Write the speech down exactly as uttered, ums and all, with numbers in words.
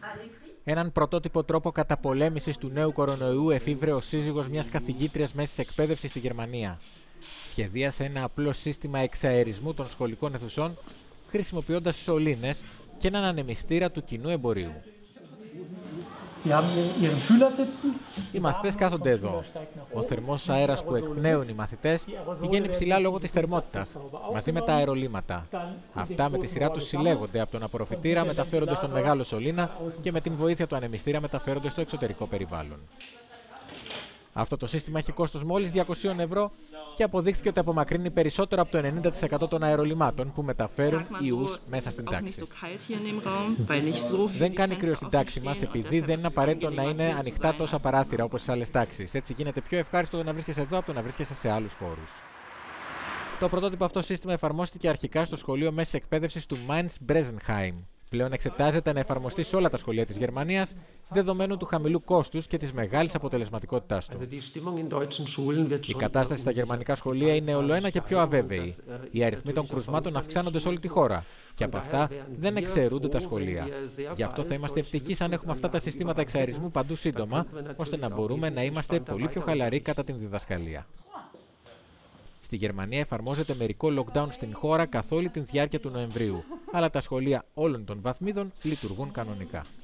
Έναν πρωτότυπο τρόπο καταπολέμησης του νέου κορονοϊού εφήβρε ο σύζυγος μιας καθηγήτριας μέσης εκπαίδευσης στη Γερμανία. Σχεδίασε ένα απλό σύστημα εξαερισμού των σχολικών αιθουσών, χρησιμοποιώντας σωλήνες και έναν ανεμιστήρα του κοινού εμπορίου. Οι μαθητές κάθονται εδώ. Ο θερμός αέρας που εκπνέουν οι μαθητές πηγαίνει ψηλά λόγω της θερμότητας, μαζί με τα αερολύματα. Αυτά με τη σειρά τους συλλέγονται από τον απορροφητήρα, μεταφέρονται στον μεγάλο σωλήνα και με την βοήθεια του ανεμιστήρα μεταφέρονται στο εξωτερικό περιβάλλον. Αυτό το σύστημα έχει κόστος μόλις διακόσια ευρώ και αποδείχθηκε ότι απομακρύνει περισσότερο από το ενενήντα τοις εκατό των αερολυμάτων που μεταφέρουν ιούς μέσα στην τάξη. Δεν κάνει κρύο στην τάξη μας επειδή δεν είναι απαραίτητο να είναι ανοιχτά τόσα παράθυρα όπως σε άλλες τάξεις. Έτσι γίνεται πιο ευχάριστο το να βρίσκεσαι εδώ από το να βρίσκεσαι σε άλλους χώρους. Το πρωτότυπο αυτό σύστημα εφαρμόστηκε αρχικά στο σχολείο μέσης εκπαίδευσης του Mainz-Bressenheim. Πλέον εξετάζεται να εφαρμοστεί σε όλα τα σχολεία της Γερμανίας, δεδομένου του χαμηλού κόστους και της μεγάλης αποτελεσματικότητάς του. Η κατάσταση στα γερμανικά σχολεία είναι ολοένα και πιο αβέβαιη. Οι αριθμοί των κρουσμάτων αυξάνονται σε όλη τη χώρα και από αυτά δεν εξαιρούνται τα σχολεία. Γι' αυτό θα είμαστε ευτυχείς αν έχουμε αυτά τα συστήματα εξαερισμού παντού σύντομα, ώστε να μπορούμε να είμαστε πολύ πιο χαλαροί κατά την διδασκαλία. Στη Γερμανία εφαρμόζεται μερικό lockdown στην χώρα καθ' όλη τη διάρκεια του Νοεμβρίου, αλλά τα σχολεία όλων των βαθμίδων λειτουργούν κανονικά.